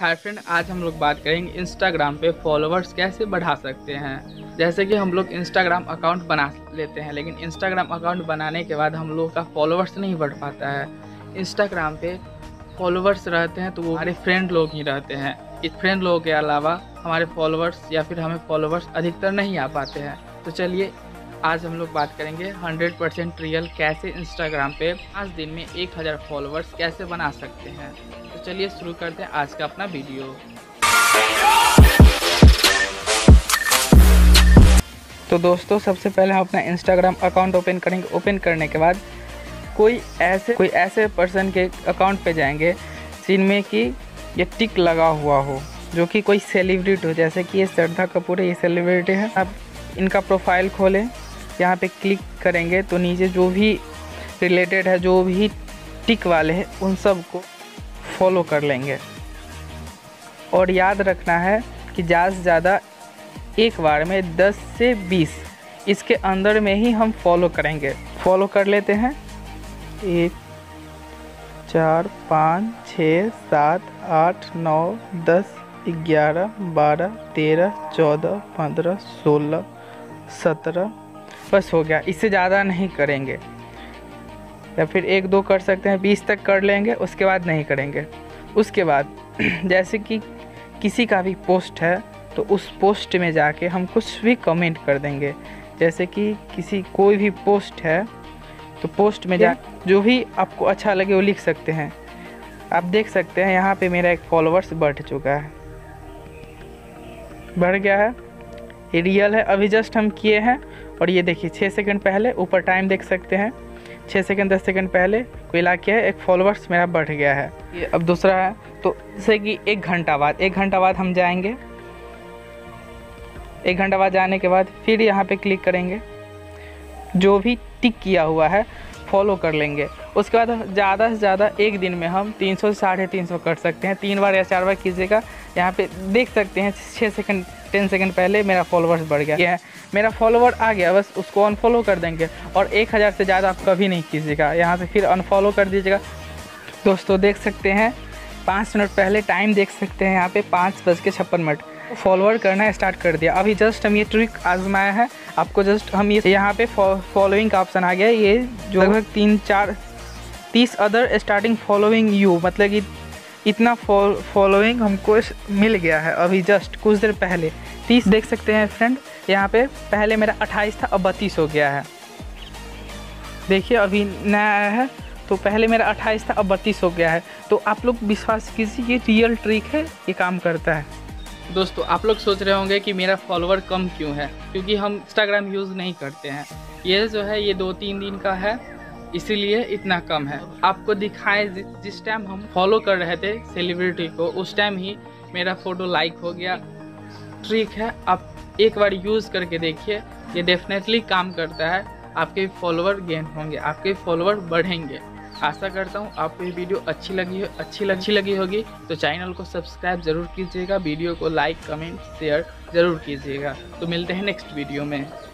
Hi friend, आज हम लोग बात करेंगे इंस्टाग्राम पे फॉलोअर्स कैसे बढ़ा सकते हैं। जैसे कि हम लोग इंस्टाग्राम अकाउंट बना लेते हैं, लेकिन इंस्टाग्राम अकाउंट बनाने के बाद हम लोग का फॉलोअर्स नहीं बढ़ पाता है। इंस्टाग्राम पे फॉलोअर्स रहते हैं तो वो हमारे फ्रेंड लोग ही रहते हैं। इस फ्रेंड लोगों के अलावा हमारे फॉलोअर्स या फिर हमें फॉलोअर्स अधिकतर नहीं आ पाते हैं। तो चलिए आज हम लोग बात करेंगे 100% रियल कैसे इंस्टाग्राम पे 5 दिन में 1000 फॉलोअर्स कैसे बना सकते हैं। तो चलिए शुरू करते हैं आज का अपना वीडियो। तो दोस्तों, सबसे पहले हम अपना इंस्टाग्राम अकाउंट ओपन करेंगे। ओपन करने के बाद कोई ऐसे पर्सन के अकाउंट पे जाएंगे जिनमें कि ये टिक लगा हुआ हो, जो कि कोई सेलिब्रिटी हो। जैसे कि ये श्रद्धा कपूर है, ये सेलिब्रिटी है। आप इनका प्रोफाइल खोलें, यहाँ पे क्लिक करेंगे तो नीचे जो भी रिलेटेड है, जो भी टिक वाले हैं, उन सब को फॉलो कर लेंगे। और याद रखना है कि ज़्यादा से ज़्यादा एक बार में 10 से 20 इसके अंदर में ही हम फॉलो करेंगे। फॉलो कर लेते हैं 1 4 5 6 7 8 9 10 11 12 13 14 15 16 17 बस हो गया। इससे ज़्यादा नहीं करेंगे, या फिर 1-2 कर सकते हैं, 20 तक कर लेंगे, उसके बाद नहीं करेंगे। उसके बाद जैसे कि किसी का भी पोस्ट है तो उस पोस्ट में जाके हम कुछ भी कमेंट कर देंगे। जैसे कि कोई भी पोस्ट है तो पोस्ट में जा जो भी आपको अच्छा लगे वो लिख सकते हैं। आप देख सकते हैं यहाँ पे मेरा एक फॉलोअर्स बढ़ चुका है, बढ़ गया है। ये रियल है, अभी जस्ट हम किए हैं। और ये देखिए 6 सेकंड पहले ऊपर टाइम देख सकते हैं, 6 सेकंड 10 सेकंड पहले कोई ला किया है, एक फॉलोअर्स मेरा बढ़ गया है। ये अब दूसरा है, तो जैसे कि 1 घंटा बाद हम जाएंगे। 1 घंटा बाद जाने के बाद फिर यहाँ पे क्लिक करेंगे, जो भी टिक किया हुआ है फॉलो कर लेंगे। उसके बाद ज़्यादा से ज़्यादा एक दिन में हम 300 से 350 कर सकते हैं। 3 बार या 4 बार कीजिएगा। यहाँ पे देख सकते हैं 6 सेकंड 10 सेकंड पहले मेरा फॉलोअर्स बढ़ गया है। मेरा फॉलोवर आ गया, बस उसको अनफॉलो कर देंगे। और 1000 से ज़्यादा आप कभी नहीं कीजिएगा, यहाँ से फिर अनफॉलो कर दीजिएगा। दोस्तों देख सकते हैं 5 मिनट पहले टाइम देख सकते हैं, यहाँ पे 5:56 फॉलोअर करना स्टार्ट कर दिया। अभी जस्ट हम ये ट्रिक आजमाया है आपको। जस्ट हम ये यहाँ पे फॉलोइंग का ऑप्शन आ गया है। ये जो लगभग 30 अदर स्टार्टिंग फॉलोइंग यू, मतलब कि इतना फॉलोइंग हमको मिल गया है अभी जस्ट कुछ देर पहले। 30 देख सकते हैं फ्रेंड, यहाँ पे पहले मेरा 28 था, अब 32 हो गया है। देखिए अभी नया आया है, तो पहले मेरा 28 था, अब 32 हो गया है। तो आप लोग विश्वास कीजिए, ये रियल ट्रिक है, ये काम करता है। दोस्तों आप लोग सोच रहे होंगे कि मेरा फॉलोवर कम क्यों है, क्योंकि हम इंस्टाग्राम यूज़ नहीं करते हैं। ये जो है ये 2-3 दिन का है, इसीलिए इतना कम है। आपको दिखाएं, जिस टाइम हम फॉलो कर रहे थे सेलिब्रिटी को, उस टाइम ही मेरा फ़ोटो लाइक हो गया। ट्रिक है, आप एक बार यूज़ करके देखिए, ये डेफिनेटली काम करता है। आपके फॉलोवर गेन होंगे, आपके फॉलोवर बढ़ेंगे। आशा करता हूँ आपको ये वीडियो अच्छी लगी होगी। तो चैनल को सब्सक्राइब ज़रूर कीजिएगा, वीडियो को लाइक कमेंट शेयर ज़रूर कीजिएगा। तो मिलते हैं नेक्स्ट वीडियो में।